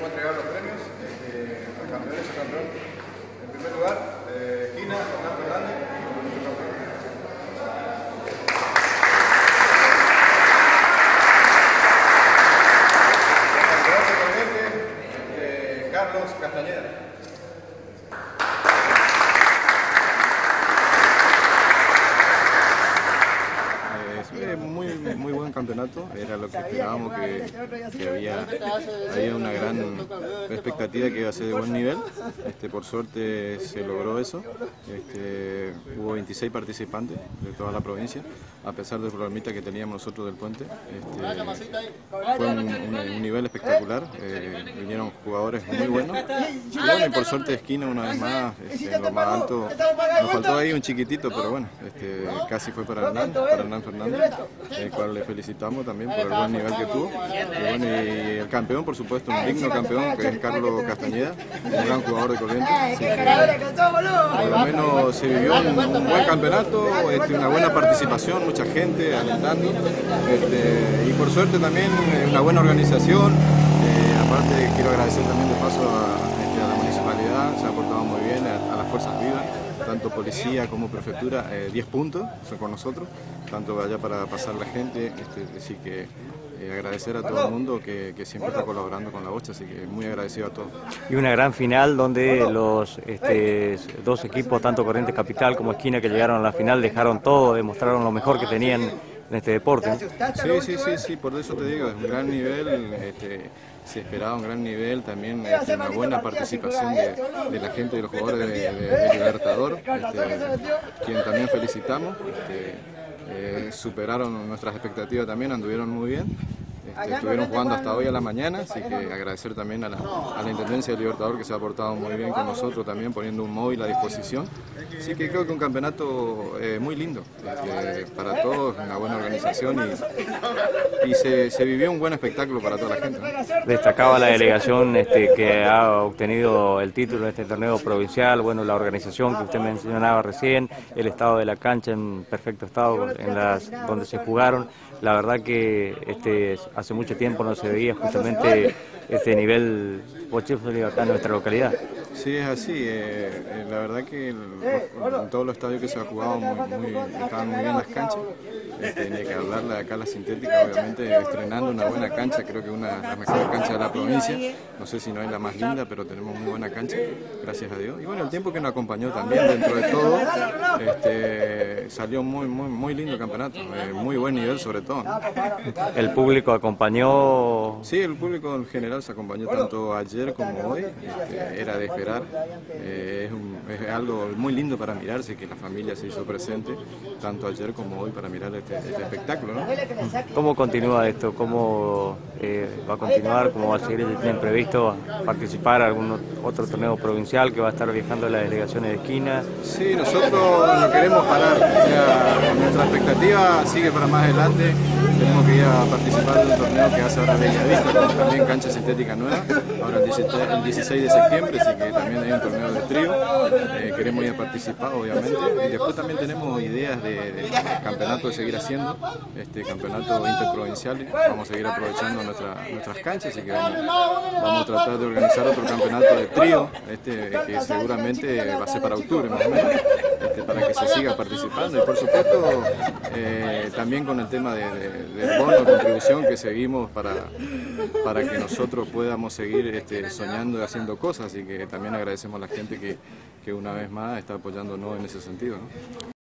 entregar los premios al campeón y subcampeón. En primer lugar, Esquina, Hernán Fernández, subcampeón. Campeonato corriente, Carlos Castañeda. Muy buen campeonato, era lo que esperábamos, que había una gran expectativa que iba a ser de buen nivel. Por suerte se logró eso. Hubo 26 participantes de toda la provincia, a pesar del problemita que teníamos nosotros del puente. Fue un nivel espectacular, vinieron jugadores muy buenos. Y bueno, y por suerte Esquina una vez más, en lo más alto, nos faltó ahí un chiquitito, pero bueno, casi fue para Hernán Fernández, el cual le felicitamos también por el buen nivel que tuvo. Y bueno, y el campeón, por supuesto, un digno campeón, que es Carlos Castañeda, un gran jugador de Corrientes. Así que, por lo menos se vivió un buen campeonato, una buena participación, mucha gente alentando, y por suerte también una buena organización. Aparte quiero agradecer también de paso a la municipalidad, se ha portado muy bien, a las fuerzas vivas, tanto policía como prefectura, 10 puntos son con nosotros, tanto allá para pasar la gente, así que agradecer a todo el mundo que siempre está colaborando con la bocha, así que muy agradecido a todos. Y una gran final donde los dos equipos, tanto Corrientes Capital como Esquina, que llegaron a la final, dejaron todo, demostraron lo mejor que tenían en este deporte. Sí, por eso te digo, es un gran nivel, se esperaba un gran nivel, también una buena participación de la gente, de los jugadores de Libertador, quien también felicitamos, superaron nuestras expectativas también, anduvieron muy bien. Estuvieron jugando hasta hoy a la mañana, así que agradecer también a la Intendencia de Libertador, que se ha portado muy bien con nosotros también, poniendo un móvil a disposición. Así que creo que un campeonato muy lindo, para todos, una buena organización y se vivió un buen espectáculo para toda la gente, ¿no? Destacaba la delegación que ha obtenido el título de este torneo provincial, bueno, la organización que usted mencionaba recién, el estado de la cancha en perfecto estado donde se jugaron. La verdad que hace mucho tiempo no se veía justamente este nivel bochífero acá en nuestra localidad. Sí, es así. La verdad que en todos los estadios que se ha jugado estaban muy bien las canchas. Ni que hablar de acá la sintética, obviamente estrenando una buena cancha, creo que una de las mejores canchas de la provincia. No sé si no es la más linda, pero tenemos muy buena cancha, gracias a Dios. Y bueno, el tiempo que nos acompañó también, dentro de todo, salió muy lindo el campeonato, muy buen nivel sobre todo, ¿no? ¿El público acompañó? Sí, el público en general se acompañó tanto ayer como hoy, era de esperar. Es algo muy lindo para mirarse, que la familia se hizo presente, tanto ayer como hoy, para mirar este espectáculo, ¿no? ¿Cómo continúa esto? ¿Cómo va a continuar? ¿Cómo va a seguir? ¿Tienen previsto participar en algún otro torneo provincial que va a estar viajando las delegaciones de Esquina? Sí, nosotros no queremos parar, o sea, nuestra expectativa sigue para más adelante. Tenemos que ir a participar de un torneo que hace ahora Bellavista, con también cancha sintética nueva, ahora el 16 de septiembre, así que también hay un torneo de trío, queremos ir a participar obviamente, y después también tenemos ideas de campeonato de seguir haciendo, campeonato interprovincial, vamos a seguir aprovechando nuestras canchas, así que vamos a tratar de organizar otro campeonato de trío, que seguramente va a ser para octubre más o menos, para que se siga participando, y por supuesto también con el tema del bono de contribución que seguimos para que nosotros podamos seguir soñando y haciendo cosas, así que también agradecemos a la gente que una vez más está apoyándonos en ese sentido, ¿no?